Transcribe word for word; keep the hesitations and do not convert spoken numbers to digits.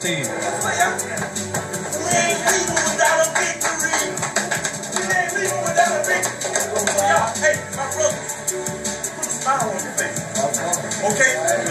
Sim. We ain't leaving without a victory. We ain't leaving without a victory. Hey, my brother, put a smile on your face. Okay?